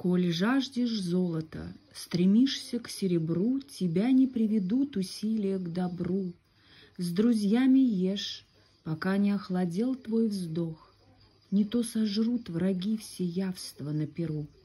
Коль жаждешь золота, стремишься к серебру, тебя не приведут усилия к добру. С друзьями ешь, пока не охладел твой вздох, не то сожрут враги все явства на перу.